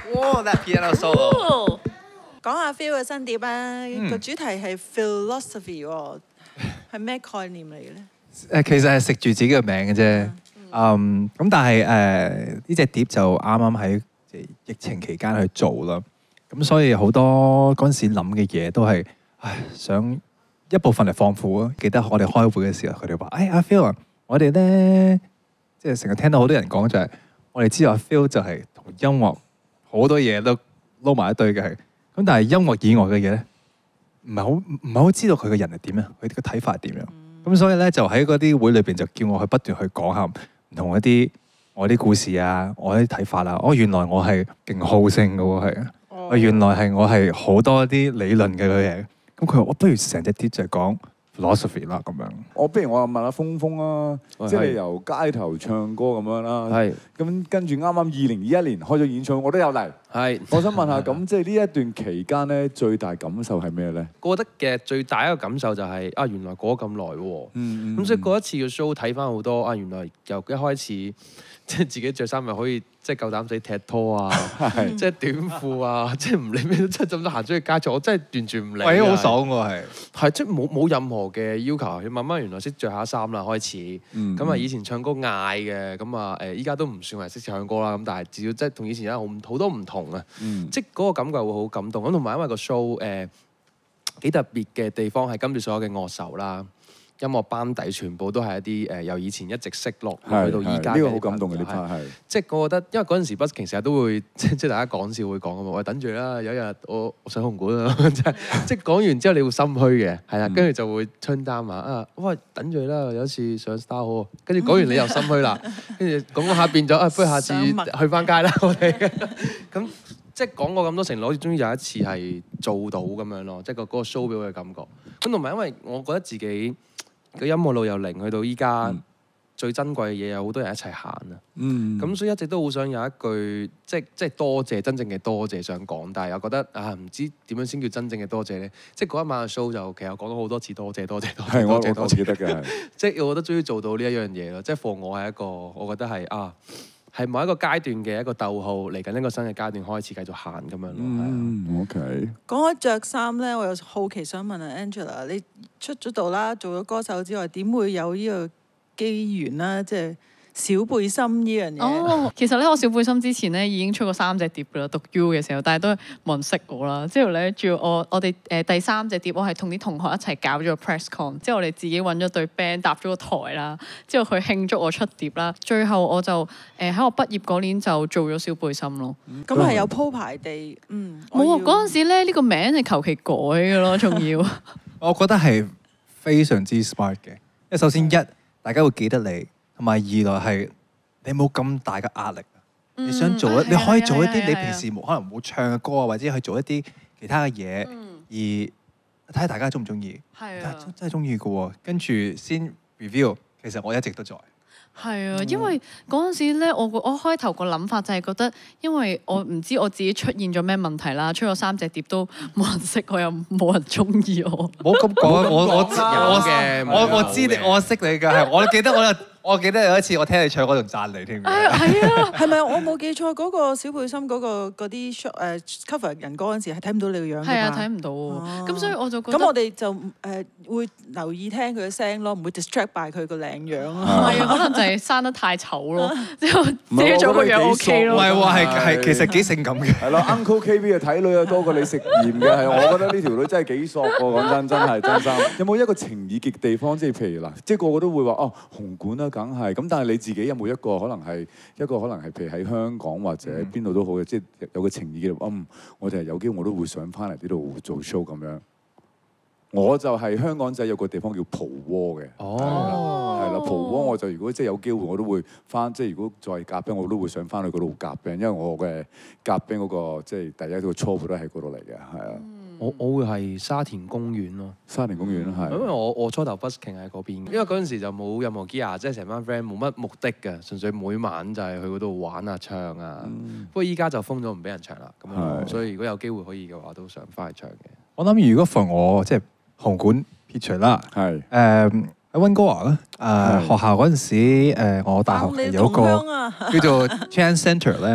哇！That piano solo。 講下 Phil 嘅新碟啊，個主題係 philosophy 喎，係咩概念嚟嘅咧？ 誒，其實係食住自己嘅名嘅啫。嗯，咁但係誒呢隻碟就啱啱喺疫情期間去做啦。咁所以好多嗰陣時諗嘅嘢都係，唉，想一部分嚟放負啊！記得我哋開會嘅時候，佢哋話：誒阿 Phil 啊，我哋咧即係成日聽到好多人講就係，我哋知道阿 Phil 就係同音樂好多嘢都撈埋一堆嘅係。咁但係音樂以外嘅嘢咧，唔係好唔係好知道佢嘅人係點樣，佢嘅睇法係點樣。咁、嗯、所以咧就喺嗰啲會裏邊就叫我去不斷去講下唔同一啲我啲故事啊，我啲睇法啊。哦，原來我係勁好勝嘅喎，係啊。哦，原來係我係好多啲理論嘅嘢。咁佢話：我不如成隻碟就係講 philosophy 啦咁樣。我不如我問下峰峰啊，即係你由街頭唱歌咁樣啦。係。咁跟住啱啱二零二一年開咗演唱會，我都有嚟。係。我想問下，咁即係呢一段期間咧，最大感受係咩咧？ 我覺得嘅最大一個感受就係、是、啊，原來過咗咁耐喎。嗯。咁所以過一次嘅 show 睇翻好多啊，原來由一開始。即係自己着衫咪可以，即係夠膽死踢拖啊！即係短褲啊！即係唔理咩，即係咁多行出去街場，我真係完全唔理。喂，好爽喎，係係即係冇冇任何嘅要求，慢慢原來識着下衫啦，開始。咁啊、嗯，以前唱歌嗌嘅，咁啊誒，依家都唔算係識唱歌啦。咁但係至少即係同以前有好好多唔同啊！嗯、即係嗰個感覺會好感動。咁同埋因為個 show 誒、呃、幾特別嘅地方係跟住所有嘅樂手啦。音樂班底全部都係一啲誒由以前一直識落去到依家嘅，呢個好感動嘅呢 part 係。即係我覺得，因為嗰陣時 busking 成日都會即即大家講笑會講啊嘛，喂等住啦，有一日我我上紅館啊，即係即係講完之後你會心虛嘅，係啦，跟住就會春擔啊啊，喂等住啦，有一次上 Star Hall，跟住講完你又心虛啦，跟住講下變咗啊，不如下次去翻街啦，我哋咁即係講過咁多承諾，好似終於有一次係做到咁樣咯，即係個嗰個 show 俾我嘅感覺。咁同埋因為我覺得自己。個音樂路由零去到依家，嗯、最珍貴嘅嘢有好多人一齊行啊！咁、嗯、所以一直都好想有一句，即即多謝真正嘅多謝想講，但係又覺得啊，唔知點樣先叫真正嘅多謝咧？即嗰一晚嘅 show 就其實講咗好多次多謝多謝多謝多謝多謝得嘅，即我覺得終於做到呢一樣嘢咯！即 for 我係一個，我覺得係啊，係某一個階段嘅一個逗號，嚟緊一個新嘅階段開始繼續行咁樣咯。 嗯 ，OK。 講開着衫咧，我又好奇想問下 Angela， 你出咗道啦，做咗歌手之外，點會有呢個機緣啦？即係小背心呢樣嘢。 哦，其實咧，我小背心之前咧已經出過三隻碟噶啦，讀 U 嘅時候，但係都冇人識我啦。之後咧，仲要我我哋誒第三隻碟，我係同啲同學一齊搞咗個 press con， 之後我哋自己揾咗隊 band 搭咗個台啦，之後佢慶祝我出碟啦。最後我就誒喺我畢業嗰年就做咗小背心咯。 咁係、嗯、有鋪排地，嗯。 冇啊！嗰陣時咧，呢、呢個名係求其改嘅咯，仲要。 我覺得係非常之 smart 嘅，因為首先一大家會記得你，同埋二來係你冇咁大嘅壓力。嗯、你想做一，你可以做一啲你平時冇可能冇唱嘅歌啊，或者去做一啲其他嘅嘢，嗯、而睇下大家中唔中意。係啊，真係中意嘅喎，跟住先 review。其實我一直都在。 係啊，因為嗰陣時咧，我我開頭個諗法就係覺得，因為我唔知我自己出現咗咩問題啦，出咗三隻碟都冇人識我，又冇人中意我。冇咁講，我我我嘅，我我知你，我識你㗎，係我記得我有。我記得有一次我聽你唱，我仲讚你添。係啊，係咪我冇記錯嗰個小背心嗰個嗰啲 show 誒 cover 人歌嗰陣時係睇唔到你個樣㗎嘛？係啊，睇唔到喎。咁所以我就覺得咁我哋就誒會留意聽佢嘅聲咯，唔會 distract by 佢個靚樣咯。唔係啊，可能就係生得太醜咯，之後自己做個樣 OK 咯。 唔係喎，係係其實幾性感嘅。 係咯，Uncle K B 啊，睇女啊多過你食鹽嘅，係我覺得呢條女真係幾索喎，講真真係真心。有冇一個情意結地方？即係譬如嗱，即係個個都會話哦，紅館啊。梗係咁，但係你自己有冇一個可能係一個可能係譬如喺香港或者邊度都好嘅，即係有個情意嘅，嗯，我哋係有機會我都會想翻嚟呢度做 show 咁樣。我就係香港仔有個地方叫蒲窩嘅，哦，係啦，蒲窩我就如果即係有機會我都會翻，即係如果再夾 band 我都會想翻去嗰度夾 band，因為我嘅夾 band 嗰個即係第一個初步都喺嗰度嚟嘅，係啊。 我我會係沙田公園咯， 沙田公園係。 因為我我初頭 busking 喺嗰邊，因為嗰陣時就冇任何 gear，即係成班 friend 冇乜目的嘅，純粹每晚就係去嗰度玩啊唱啊。嗯、不過依家就封咗唔俾人唱啦，咁樣，所以如果有機會可以嘅話，都想翻去唱嘅。 我諗如果放我即係紅館撇除啦，係誒喺溫哥華咧，誒學校嗰陣時，誒我大學有個叫做 Chan Centre 咧。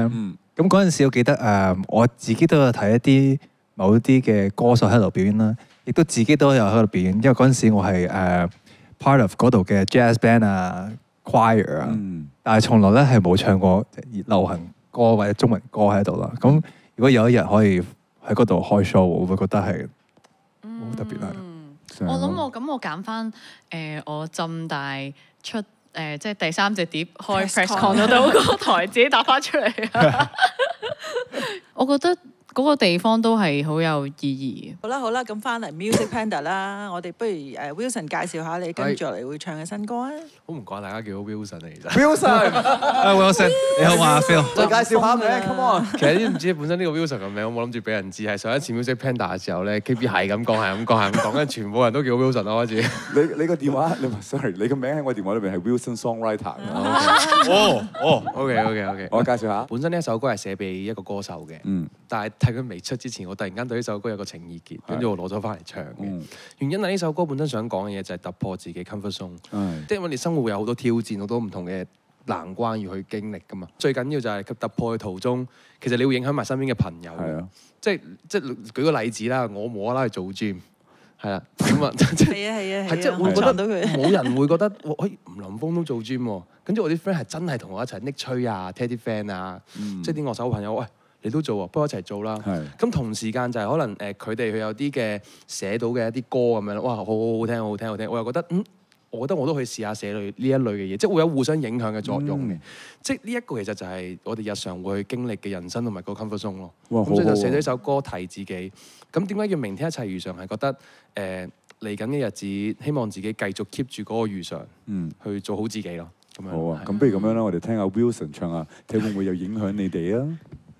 咁嗰陣時，我記得誒、呃，我自己都有睇一啲某啲嘅歌手喺度表演啦，亦都自己都有喺度表演。因為嗰陣時我係誒、呃、part of 嗰度嘅 jazz band 啊、choir 啊，嗯、但係從來咧係冇唱過流行歌或者中文歌喺度啦。咁如果有一日可以喺嗰度開 show，我會覺得係好特別啦。 嗯、我諗我咁我揀翻誒我浸大出誒、呃、即係第三隻碟開 press con 嗰度個台自己打翻出嚟。我覺得嗰個地方都係好有意義。 好啦好啦，咁翻嚟 Music Panda 啦，我哋不如誒 Wilson 介紹下你跟住落嚟會唱嘅新歌啊！ 好唔怪大家叫我 Wilson 嚟其實。 Wilson， 啊 Wilson， 你好啊 Phil， 再介紹下名 ，Come on。 其實知唔知本身呢個 Wilson 嘅名，我冇諗住俾人知，係上一次 Music Panda 嘅時候咧 ，K B 係咁講，係咁講，係咁講，跟住全部人都叫 Wilson 咯開始。 你你個電話，你 sorry， 你個名喺我電話裏邊係 Wilson Songwriter。 哦哦，OK OK OK， 我介紹下， 本身呢一首歌係寫俾一個歌手嘅，嗯，但係睇佢未出之前，我突然間對呢首歌有個情意結，跟住我攞咗翻嚟唱嘅。嗯、原因係呢首歌本身想講嘅嘢就係突破自己 comfort zone，即係我哋生活會有好多挑戰，好多唔同嘅難關要去經歷噶嘛。最緊要就係突破嘅途中，其實你會影響埋身邊嘅朋友。係啊，即係即係舉個例子啦，我無啦啦去做 gym， 係啦，咁啊， 係啊係啊係，即係會覺得冇人會覺得，喂，吳林峰都做 gym 喎。跟住我啲 friend 係真係同我一齊拎吹啊、Teddy Fan 啊，嗯、即係啲樂手朋友，喂。你都做喎，不如一齊做啦。咁同時間就係可能誒，佢哋佢有啲嘅寫到嘅一啲歌咁樣，哇，好好好聽，好好聽，好聽。我又覺得，嗯，我覺得我都可以試下寫類呢一類嘅嘢，即係會有互相影響嘅作用嘅。嗯、即係呢一個其實就係我哋日常會去經歷嘅人生同埋個 comfort zone 咯。咁所以就寫咗呢首歌提自己。咁點解叫明天一切如常？係覺得誒嚟緊嘅日子，希望自己繼續 keep 住嗰個如常，嗯，去做好自己咯。咁樣好啊，咁不如咁樣啦，我哋聽下 Wilson 唱下，睇會唔會有影響你哋啊？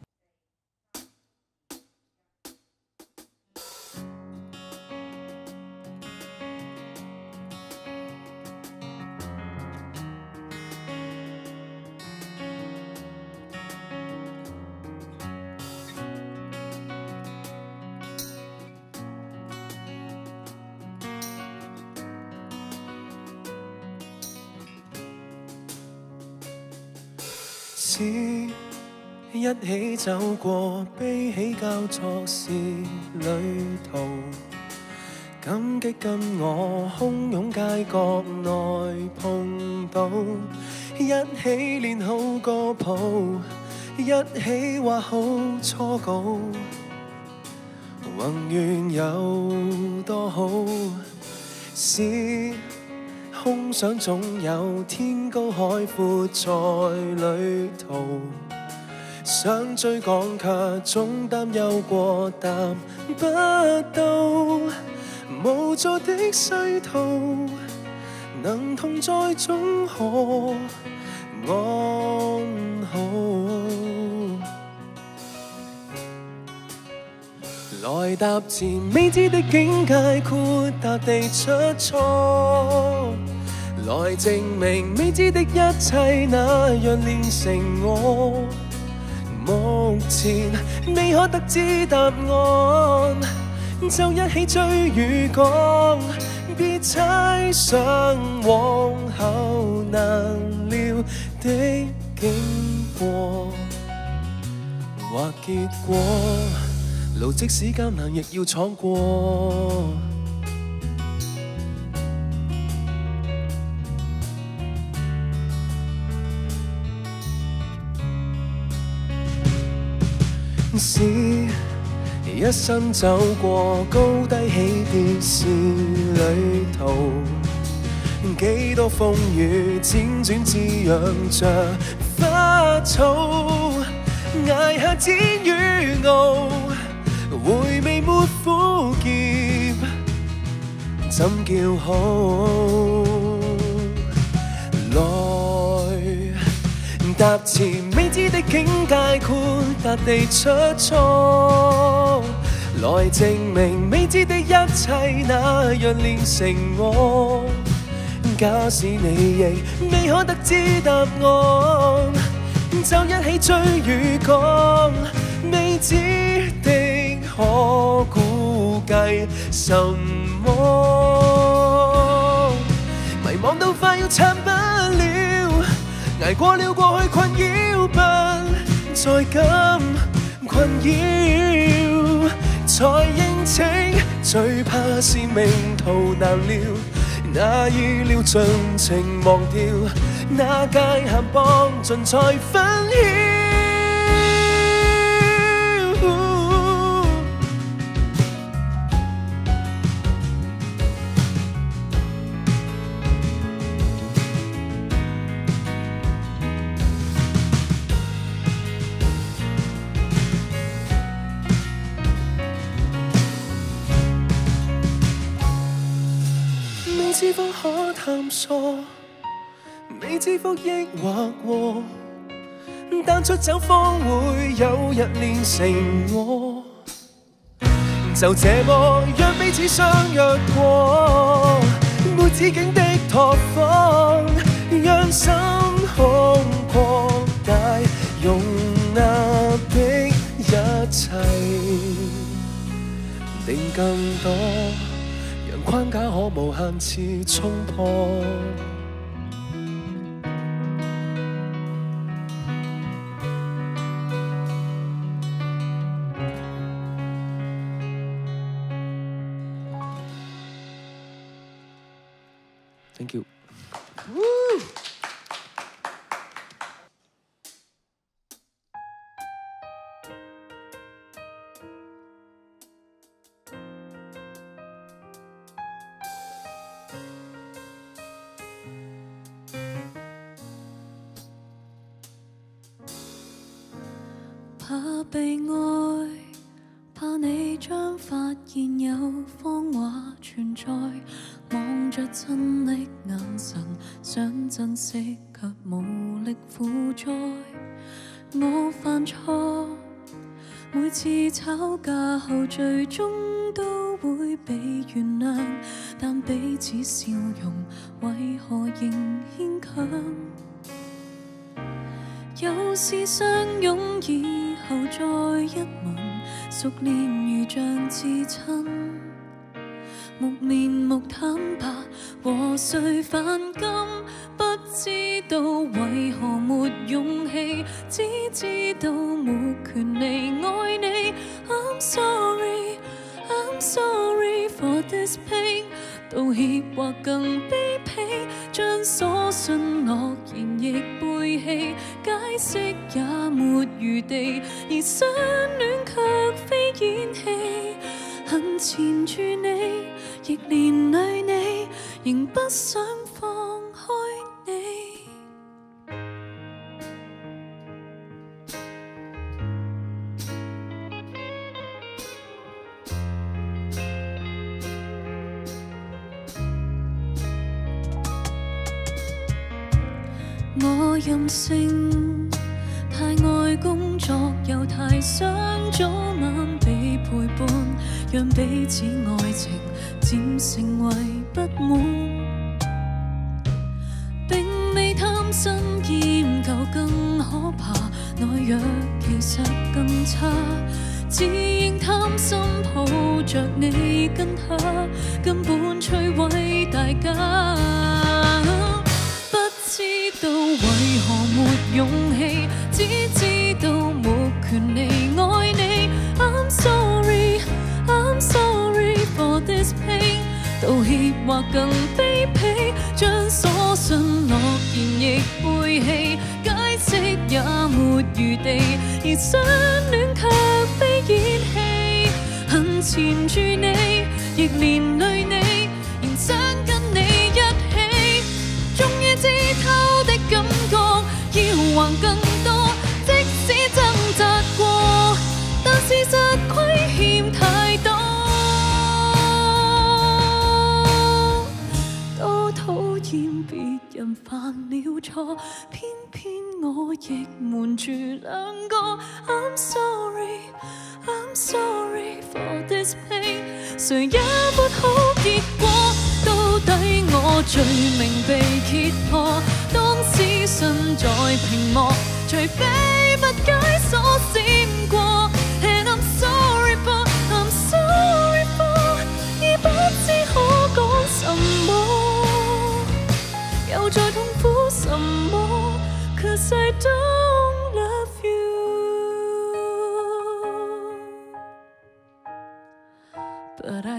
一起走過悲喜交錯是旅途，感激跟我洶湧街角內碰到，一起練好歌譜，一起畫好初稿，宏願有多好，是空想總有天高海闊在旅途。想追趕卻總擔憂過擔不到，無助的世途，能同在總可安好。來踏前未知的境界，豁達地出錯，來證明未知的一切，那樣練成我。目前未可得知答案，就一起追與趕，別猜想往後難料的經過或結果，路即使艱難亦要闖過。是一生走過高低起跌是旅途，幾多風雨輾轉滋養着花草，捱下煎與熬，回味沒苦澀，怎叫好？來踏前未知的境界，豁達地出錯，來證明未知的一切，那樣練成我。假使你亦未可得知答案，就一起追與趕，未知的可估計什麼，迷惘到快要撐不了，捱過了過去困擾不再敢困擾，才認清最怕是命途難料。那意料盡情忘掉，那界限綁盡才分曉。未知否可探索，未知否抑或過，單出走方會有日練成我。就這麼讓彼此相約過，沒止境的拓放，讓心胸擴大，容納的一切，定更多。框架可無限次衝破。Thank you。 怕被愛，怕你將發現有謊話存在，望着真的眼神，想珍惜卻無力負載。我犯錯，每次吵架後最終都會被原諒，但彼此笑容為何仍牽強？有時相擁以後再一吻，熟練如像至親，木面目坦白和誰反感，不知道為何沒勇氣，只知道沒權利愛你。I'm sorry, I'm sorry for this pain。道歉或更卑鄙，將所信諾言亦背棄，解釋也沒餘地，而相戀卻非演戲。恨纏住你，亦連累你，仍不想放開你。我任性，太愛工作，又太想早晚被陪伴，讓彼此愛情漸成為不滿。並未貪新厭舊更可怕，內弱其實更差。只應貪心抱着你跟他，根本摧毀大家。知道為何沒勇氣，只知道沒權利愛你。I'm sorry, I'm sorry for this pain。道歉或更卑鄙，將所信諾言亦背棄，解釋也沒餘地，而相戀卻非演戲。恨纏住你，亦連累你，仍想跟你一起。終於知透的感覺要還更多，即使掙扎過，但事實虧欠太多。多討厭別人犯了錯，偏偏我亦瞞住兩個。I'm sorry, I'm sorry for this pain。誰也沒好結果，到底我罪名被揭破，當屍訊在屏幕，除非不解鎖閃過。And I'm sorry for, I'm sorry for， 已不知可講什麼，又再痛苦什麼 ，Cause I don't love you。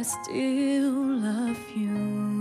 I still love you.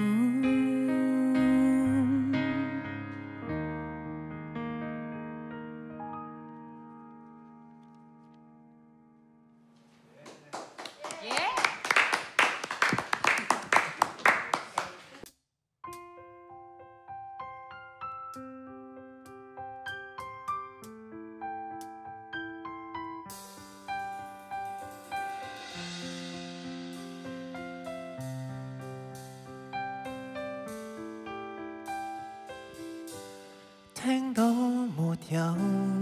聽到沒有？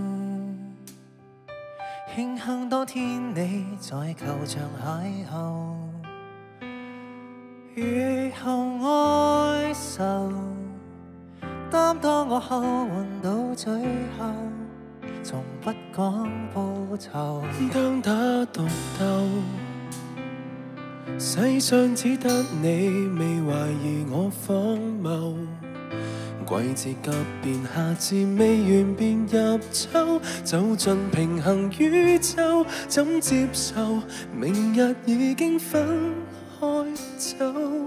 慶幸當天你在球場邂逅，雨後哀愁，擔當我後運到最後，從不講報酬。 當打獨鬥，世上只得你未懷疑我荒謬。季節急變，夏至未完便入秋，走進平衡宇宙，怎接受明日已經分開走？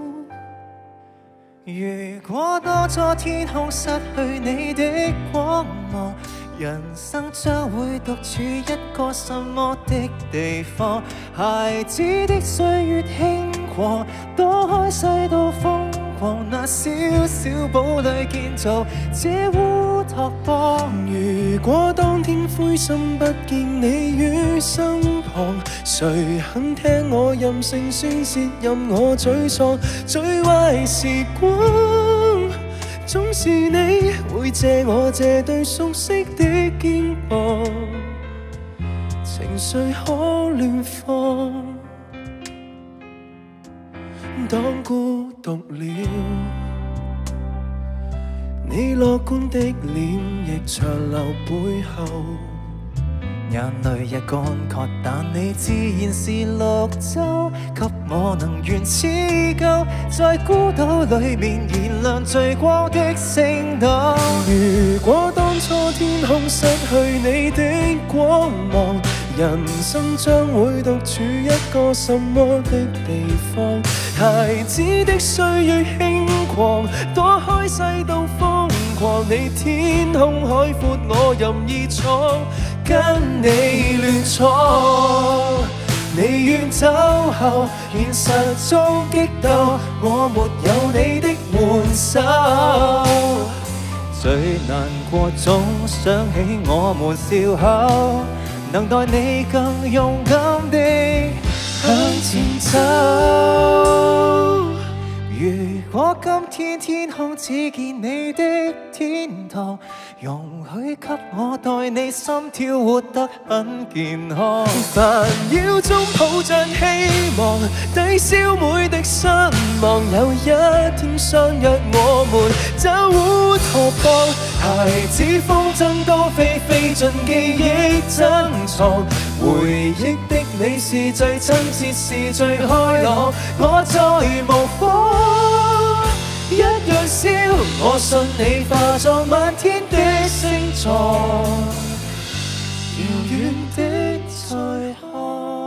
如果當初天空失去你的光芒，人生將會獨處一個什麼的地方？孩子的歲月輕狂，躲開世道風。那小小堡壘建造這烏托邦。 如果當天灰心不見你於身旁，誰肯聽我任性宣泄，任我沮喪？最壞時光，總是你會借我這對熟悉的肩膀，情緒可亂放。當孤獨了，你樂觀的臉亦長留背後。 眼淚日乾涸，但你自然是綠洲，給我能源似夠，在孤島裡面燃亮最光的星斗。 如果當初天空失去你的光芒，人生將會獨處一個什麼的地方？孩子的歲月輕狂，躲開世道瘋狂，你天空海闊，我任意闖，跟你亂闖。你遠走後，現實中激鬥，我沒有你的援手。 最難過總想起我們笑口，能待你更勇敢地向前走。如果今天天空只見你的天堂，容許給我代你心跳活得很健康。 煩擾中抱着希望，抵消每滴失望。有一天相約我們走烏托邦，孩子風箏高飛，飛進記憶珍藏。回憶的你是最親切，是最開朗，我再模仿一樣笑。我信你化作漫天的星座，遙遠的在看。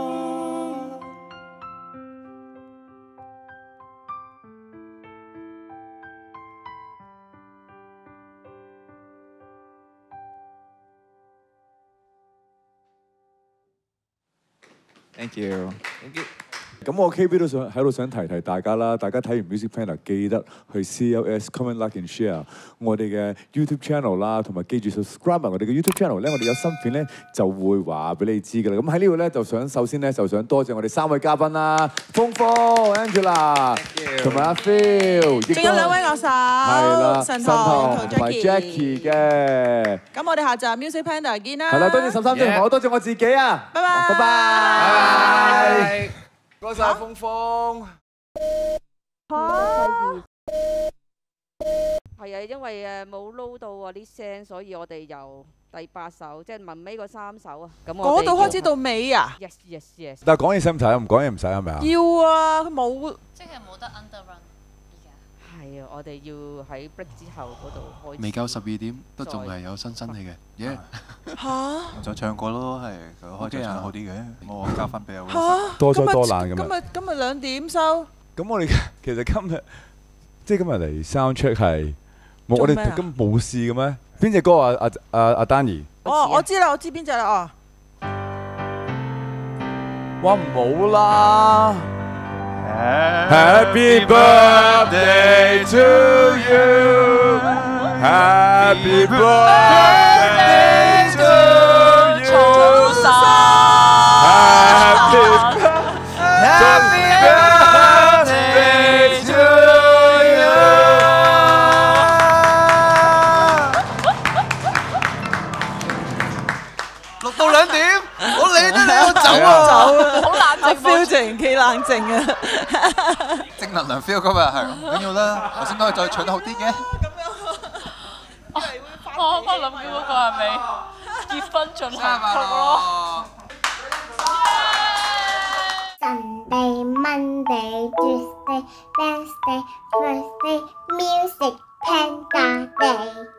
Thank you。 咁我 K B 都想喺度想提提大家啦，大家睇完 Music Planner 記得去 C L S comment like and share 我哋嘅 YouTube channel 啦，同埋記住 subscribe 埋我哋嘅 YouTube channel 咧，我哋有新片咧就會話俾你知㗎啦。咁喺呢度咧就想首先咧就想多謝我哋三位嘉賓啦，峰峰、Angela 同埋阿 Phil， 仲有兩位樂手， 係啦， 神童同埋 Jackie 嘅。 咁我哋下集 Music Planner 見啦。 係啦，多謝十三張同埋多謝我自己啊， 拜拜， 拜拜。唔該曬，峰峰。 嚇！係啊，因為誒冇撈到啊啲聲，所以我哋由第八首，即係臨尾嗰三首啊。咁我嗰度開始到尾啊 ？Yes yes yes。 但係講嘢使唔使啊？唔講嘢唔使係咪啊？ 要啊，佢冇。 即係冇得 underrun 而家。 係啊，我哋要喺 break 之後嗰度開始。 未夠十二點，都仲係有新新氣嘅，耶！ 嚇！ 我就唱過咯，係佢開場唱好啲嘅，我交翻俾阿 Will。 嚇！ 多災多難咁今日今日兩點收。 咁我哋其實今日即係今日嚟 sound check 係冇我哋根本冇試嘅咩？邊隻歌啊？阿阿阿丹妮。 哦，我知啦，我知邊隻啦哦。 哇唔好啦 ！Happy birthday to you, Happy birthday to you, Happy birthday to you。 錄到兩點，我理得你我走啊！ 走啊！好冷靜 ，feel 靜，幾冷靜啊！ 正能量 feel 今日係唔緊要啦，頭先都可以再唱得好啲嘅。 我我諗緊嗰個係咪結婚進行曲咯 ？Sunday, Monday, Tuesday, Wednesday, Thursday, Music Panda Day。